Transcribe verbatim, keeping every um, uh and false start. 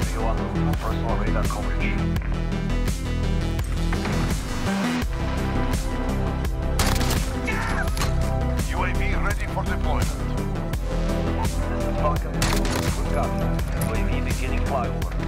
Copy one, personal radar coverage. U A V ready for deployment. This is Falcon. Good copy. U A V beginning flyover.